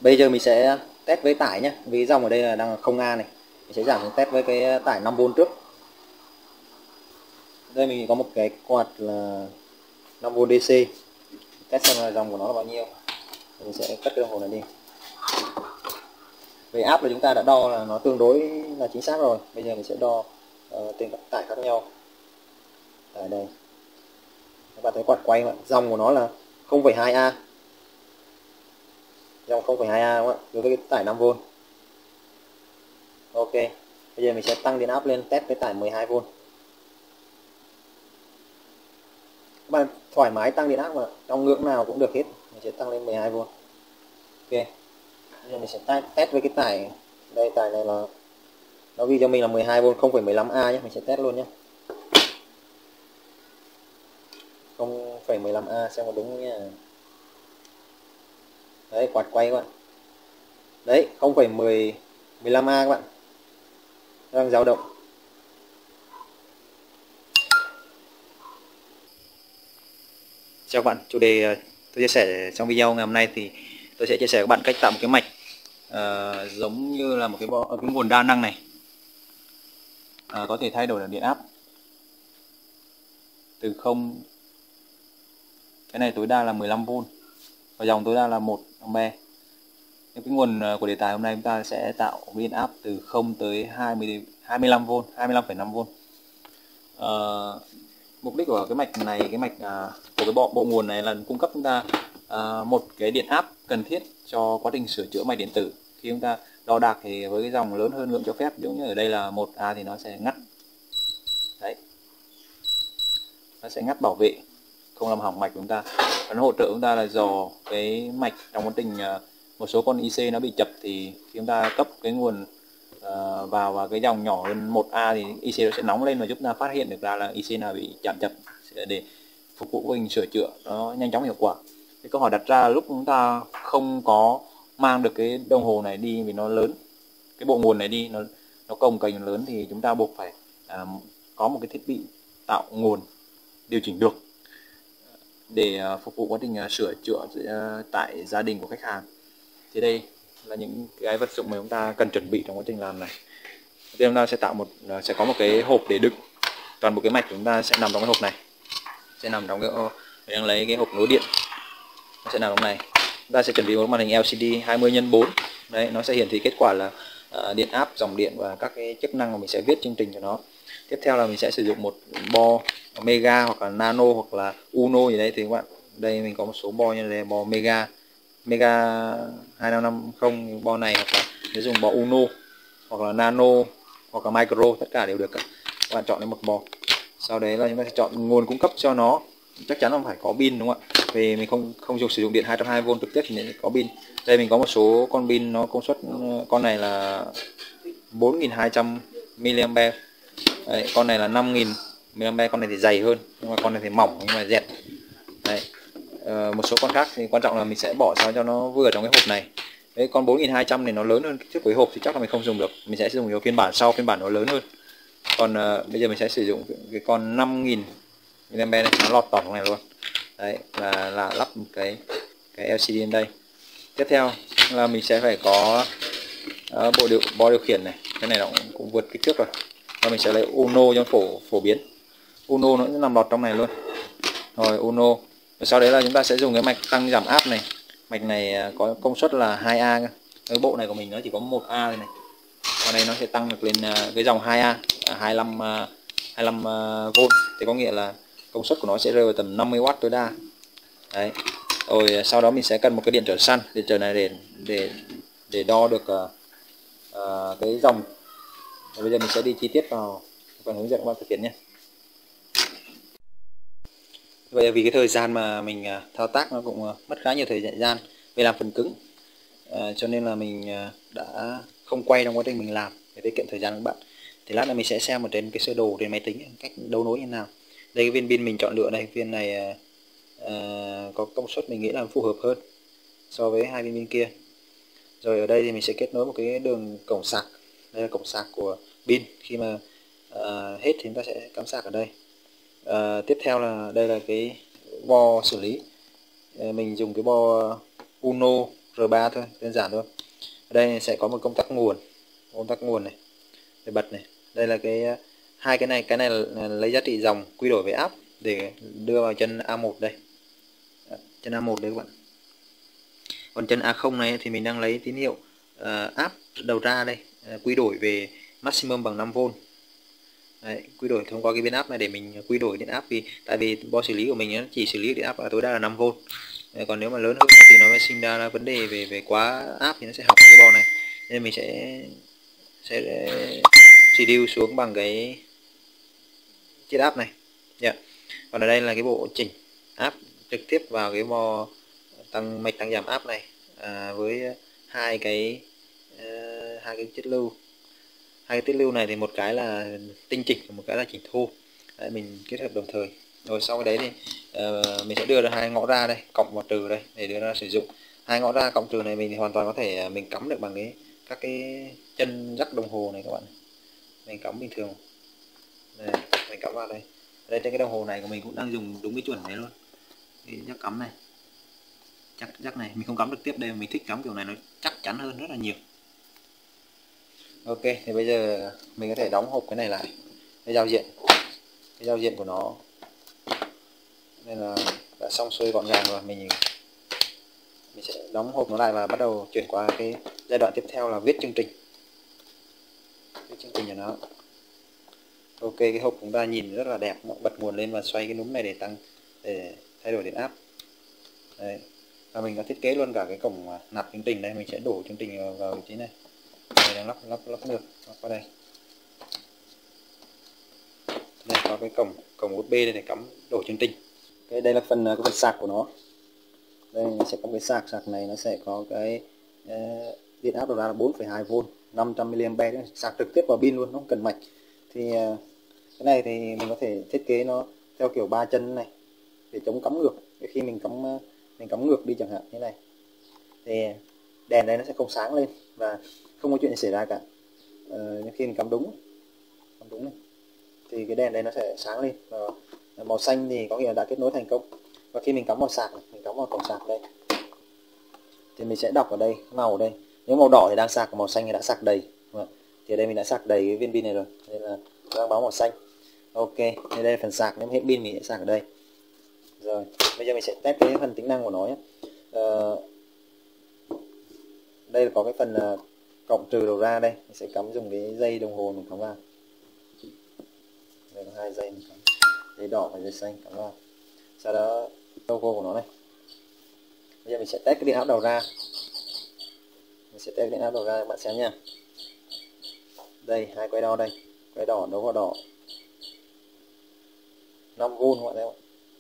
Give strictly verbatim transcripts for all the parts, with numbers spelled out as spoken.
Bây giờ mình sẽ test với tải nhé, vì dòng ở đây là đang không A này. Mình sẽ giảm xuống test với cái tải năm vôn trước. Đây mình có một cái quạt là năm vôn đê xê. Test xem là dòng của nó là bao nhiêu. Mình sẽ cắt cái đồng hồ này đi. Về áp là chúng ta đã đo là nó tương đối là chính xác rồi. Bây giờ mình sẽ đo uh, tên các tải khác nhau. Tại đây các bạn thấy quạt quay mà. Dòng của nó là không phẩy hai A, dòng không phẩy hai A đúng không ạ, đối với cái tải năm vôn. Ok, bây giờ mình sẽ tăng điện áp lên test với tải mười hai vôn. Các bạn thoải mái tăng điện áp mà, trong ngưỡng nào cũng được hết. Mình sẽ tăng lên mười hai vôn. Ok, bây giờ mình sẽ test với cái tải đây, tải này là nó ghi cho mình là mười hai vôn không phẩy mười lăm A nhé. Mình sẽ test luôn nhé, không phẩy mười lăm A xem có đúng nha. Đấy, quạt quay các bạn. Đấy, không phẩy mười lăm A các bạn. Đang dao động. Chào các bạn, chủ đề tôi chia sẻ trong video ngày hôm nay thì tôi sẽ chia sẻ với các bạn cách tạo một cái mạch uh, giống như là một cái, bo, cái nguồn đa năng này, uh, có thể thay đổi được điện áp từ không, cái này tối đa là mười lăm vôn và dòng tối đa là một ampe. Cái nguồn của đề tài hôm nay chúng ta sẽ tạo điện áp từ không tới hai mươi, hai mươi lăm vôn, hai mươi lăm phẩy năm vôn. Uh, mục đích của cái mạch này, cái mạch uh, của cái bộ bộ nguồn này là cung cấp chúng ta uh, một cái điện áp cần thiết cho quá trình sửa chữa mạch điện tử. Khi chúng ta đo đạc thì với cái dòng lớn hơn ngưỡng cho phép, giống như ở đây là một A thì nó sẽ ngắt, đấy, nó sẽ ngắt bảo vệ không làm hỏng mạch của chúng ta. Và nó hỗ trợ chúng ta là dò cái mạch trong quá trình uh, một số con i xê nó bị chập thì khi chúng ta cấp cái nguồn Uh, vào và cái dòng nhỏ hơn một A thì i xê nó sẽ nóng lên và giúp ta phát hiện được ra là i xê nào bị chạm chập để phục vụ quá trình sửa chữa nó nhanh chóng hiệu quả. Cái câu hỏi đặt ra là lúc chúng ta không có mang được cái đồng hồ này đi vì nó lớn, cái bộ nguồn này đi nó nó cồng kềnh lớn thì chúng ta buộc phải uh, có một cái thiết bị tạo nguồn điều chỉnh được để uh, phục vụ quá trình uh, sửa chữa uh, tại gia đình của khách hàng. Thì đây là những cái vật dụng mà chúng ta cần chuẩn bị trong quá trình làm này. Thì chúng ta sẽ tạo một sẽ có một cái hộp để đựng toàn bộ cái mạch của chúng ta sẽ nằm trong cái hộp này, sẽ nằm trong cái mình đang lấy cái hộp nối điện, nó sẽ nằm trong này. Chúng ta sẽ chuẩn bị một màn hình lờ xê đê hai mươi nhân bốn. Đấy, nó sẽ hiển thị kết quả là uh, điện áp, dòng điện và các cái chức năng mà mình sẽ viết chương trình cho nó. Tiếp theo là mình sẽ sử dụng một bo mega hoặc là nano hoặc là uno gì đấy thì các bạn, đây mình có một số bo như là bo mega mega hai năm năm không bo này, hoặc là nếu dùng bo uno hoặc là nano hoặc là micro, tất cả đều được cả. Các bạn chọn lấy một bo. Sau đấy là chúng ta sẽ chọn nguồn cung cấp cho nó, chắc chắn là phải có pin đúng không ạ, vì mình không không dùng sử dụng điện hai trăm hai mươi vôn trực tiếp thì mình có pin. Đây mình có một số con pin nó công suất, con này là bốn nghìn hai trăm mi li am pe, đấy, con này là năm nghìn mi li am pe, con này thì dày hơn nhưng mà con này thì mỏng nhưng mà dẹt. Đấy. À, một số con khác thì quan trọng là mình sẽ bỏ sao cho nó vừa trong cái hộp này. Đấy, con bốn nghìn hai trăm này nó lớn hơn kích thước của cái hộp thì chắc là mình không dùng được, mình sẽ sử dụng nhiều phiên bản sau, phiên bản nó lớn hơn. Còn uh, bây giờ mình sẽ sử dụng cái con năm nghìn mi li am pe này, nó lọt tỏng trong này luôn. Đấy, là là lắp một cái cái lờ xê đê lên đây. Tiếp theo là mình sẽ phải có uh, bộ điều bo điều khiển này, cái này nó cũng, cũng vượt kích thước rồi. Và mình sẽ lấy Uno cho phổ phổ biến. Uno nó nằm lọt trong này luôn. Rồi Uno. Và sau đấy là chúng ta sẽ dùng cái mạch tăng giảm áp này. Mạch này có công suất là hai A. Cái bộ này của mình nó chỉ có một A này. Còn đây nó sẽ tăng được lên cái dòng hai A, hai mươi lăm, hai mươi lăm vôn. Thì có nghĩa là công suất của nó sẽ rơi vào tầm năm mươi oát tối đa. Đấy. Rồi sau đó mình sẽ cần một cái điện trở săn, điện trở này để để để đo được uh, uh, cái dòng. Và bây giờ mình sẽ đi chi tiết vào phần hướng dẫn các bạn thực hiện nhé. Vậy vì cái thời gian mà mình thao tác nó cũng mất khá nhiều thời gian về làm phần cứng, à, cho nên là mình đã không quay trong quá trình mình làm để tiết kiệm thời gian của các bạn. Thì lát nữa mình sẽ xem một trên cái sơ đồ trên máy tính cách đấu nối như nào. Đây cái viên pin mình chọn lựa đây, viên này à, có công suất mình nghĩ là phù hợp hơn so với hai viên pin kia. Rồi ở đây thì mình sẽ kết nối một cái đường cổng sạc, đây là cổng sạc của pin. Khi mà à, hết thì chúng ta sẽ cắm sạc ở đây. À, tiếp theo là đây là cái bo xử lý, à, mình dùng cái bo Uno R ba thôi, đơn giản thôi. Ở đây sẽ có một công tắc nguồn, công tắc nguồn này, để bật này. Đây là cái hai cái này, cái này là lấy giá trị dòng quy đổi về áp để đưa vào chân A một đây. Chân A một đấy các bạn. Còn chân A không này thì mình đang lấy tín hiệu uh, áp đầu ra đây, uh, quy đổi về maximum bằng năm vôn. Đấy, quy đổi thông qua cái biến áp này để mình quy đổi điện áp, vì tại vì bo xử lý của mình nó chỉ xử lý điện áp là tối đa là năm vôn. Đấy, còn nếu mà lớn hơn thì nó sẽ sinh ra vấn đề về về quá áp thì nó sẽ hỏng cái bo này, nên mình sẽ sẽ reduce xuống bằng cái chiết áp này. Yeah. Còn ở đây là cái bộ chỉnh áp trực tiếp vào cái bo tăng mạch tăng giảm áp này, à, với hai cái uh, hai cái chiết lưu. Hai cái tiết lưu này thì một cái là tinh chỉnh, một cái là chỉnh thu. Đấy, mình kết hợp đồng thời. Rồi sau cái đấy thì uh, mình sẽ đưa ra hai ngõ ra đây, cộng và trừ đây để đưa ra sử dụng. Hai ngõ ra cộng trừ này mình thì hoàn toàn có thể mình cắm được bằng cái các cái chân rắc đồng hồ này các bạn. Mình cắm bình thường. Đây, mình cắm vào đây. Đây trên cái đồng hồ này của mình cũng đang dùng đúng cái chuẩn này luôn. Cái rắc cắm này. Chắc chắc này, mình không cắm được tiếp đây, mình thích cắm kiểu này nó chắc chắn hơn rất là nhiều. Ok, thì bây giờ mình có thể đóng hộp cái này lại, cái giao diện, cái giao diện của nó nên là đã xong xuôi gọn gàng rồi. Mình mình sẽ đóng hộp nó lại và bắt đầu chuyển qua cái giai đoạn tiếp theo là viết chương trình, viết chương trình cho nó. Ok, cái hộp chúng ta nhìn rất là đẹp, bật nguồn lên và xoay cái núm này để tăng để thay đổi điện áp. Đấy. Và mình có thiết kế luôn cả cái cổng nạp chương trình đây, mình sẽ đổ chương trình vào, vào vị trí này. Đây đang lắp lắp lắp nước lắp qua đây. Đây có cái cổng cổng u ét bê đây để cắm đổ chương trình. Cái đây là phần cái phần sạc của nó. Đây sẽ có cái sạc, sạc này nó sẽ có cái uh, điện áp đầu ra là bốn phẩy hai vôn, năm trăm mi li am pe, sạc trực tiếp vào pin luôn, nó không cần mạch. Thì uh, cái này thì mình có thể thiết kế nó theo kiểu ba chân này để chống cắm ngược. Khi mình cắm mình cắm ngược đi chẳng hạn như này thì đèn đây nó sẽ không sáng lên và không có chuyện gì xảy ra cả. Uh, nhưng khi mình cắm đúng cắm đúng này thì cái đèn đây nó sẽ sáng lên và màu xanh thì có nghĩa là đã kết nối thành công. Và khi mình cắm vào sạc này, mình cắm vào cổng sạc đây thì mình sẽ đọc ở đây màu ở đây, nếu màu đỏ thì đang sạc, màu xanh thì đã sạc đầy. Thì ở đây mình đã sạc đầy cái viên pin này rồi nên là đang báo màu xanh. Ok, thì đây là phần sạc, nếu hết pin mình sẽ sạc ở đây. Rồi bây giờ mình sẽ test cái phần tính năng của nó nhé. Uh, đây là có cái phần uh, cộng trừ đầu ra đây, mình sẽ cắm dùng cái dây đồng hồ mình cắm vào. Đây có hai dây mình cắm, dây đỏ và dây xanh cắm vào. Sau đó logo của nó này. Bây giờ mình sẽ test cái điện áp đầu ra. Mình sẽ test điện áp đầu ra các bạn xem nha. Đây hai quay đo đây, quay đỏ đấu vào đỏ, năm vôn các bạn thấy không?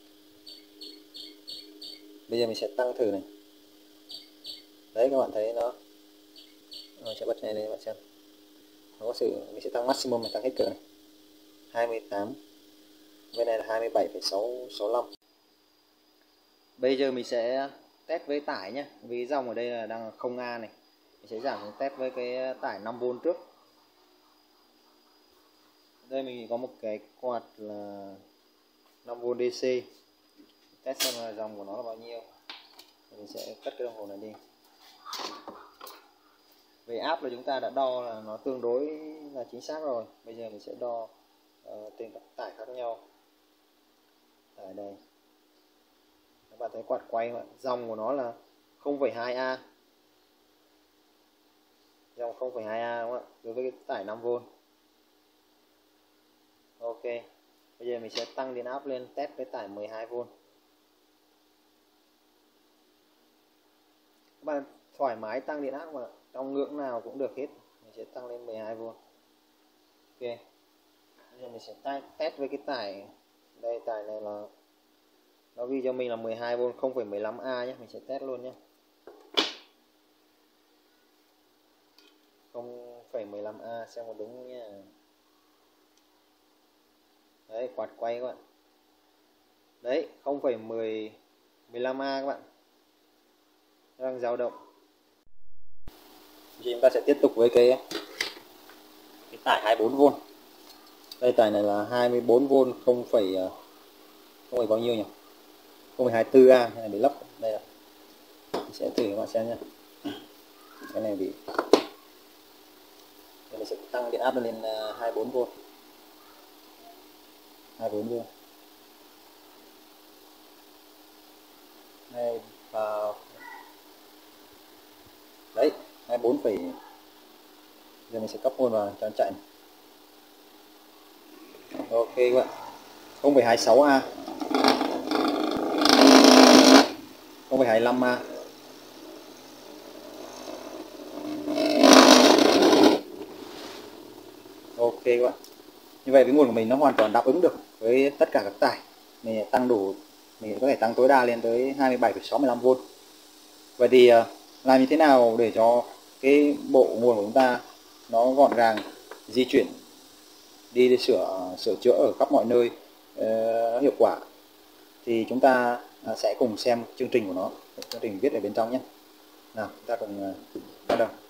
Bây giờ mình sẽ tăng thử này. Đấy các bạn thấy nó, mình sẽ bật này đây các bạn xem. Nó có sự, mình sẽ tăng maximum, mình tăng hết cỡ này. hai mươi tám. Bên này là hai mươi bảy phẩy sáu sáu lăm. Bây giờ mình sẽ test với tải nhé. Vì dòng ở đây là đang không A này. Mình sẽ giảm test với cái tải năm vôn trước. Đây mình có một cái quạt là năm vôn đê xê. Test xem là dòng của nó là bao nhiêu. Mình sẽ cất cái đồng hồ này đi. Về áp là chúng ta đã đo là nó tương đối là chính xác rồi. Bây giờ mình sẽ đo uh, trên các tải khác nhau. Ở đây các bạn thấy quạt quay, dòng của nó là không phẩy hai A, dòng không phẩy hai A đúng không ạ, đối với cái tải năm vôn. Ok, bây giờ mình sẽ tăng điện áp lên test với tải mười hai vôn. Các bạn thoải mái tăng điện áp mà trong ngưỡng nào cũng được hết. Mình sẽ tăng lên mười hai vôn. Ok, bây giờ mình sẽ test với cái tải đây, tải này là nó ghi cho mình là mười hai vôn, không phẩy mười lăm A nhé. Mình sẽ test luôn nhé, không phẩy mười lăm A xem có đúng nha. Đấy, quạt quay các bạn. Đấy, không phẩy mười lăm A các bạn. Nó đang dao động. Thì chúng ta sẽ tiếp tục với cái cái tải hai mươi bốn vôn. Đây tải này là hai mươi bốn vôn, không phẩy không phải bao nhiêu nhỉ? không phẩy hai mươi tư A này để lắp đây là. Mình sẽ thử các bạn xem nha. cái này bị. Thì mình sẽ tăng điện áp lên hai mươi bốn vôn, hai mươi bốn vôn hai vào đấy, hai mươi bốn phẩy. Giờ mình sẽ cấp môn vào cho nó chạy. Ok các bạn, không phẩy hai mươi sáu A, không phẩy hai mươi lăm A. Ok các bạn, như vậy cái nguồn của mình nó hoàn toàn đáp ứng được với tất cả các tải. Mình tăng đủ, mình có thể tăng tối đa lên tới hai mươi bảy phẩy sáu mươi lăm vôn. Vậy thì làm như thế nào để cho cái bộ nguồn của chúng ta nó gọn gàng, di chuyển đi để sửa sửa chữa ở khắp mọi nơi uh, hiệu quả, thì chúng ta sẽ cùng xem chương trình của nó, chương trình viết ở bên trong nhé. Nào, chúng ta cùng uh, bắt đầu.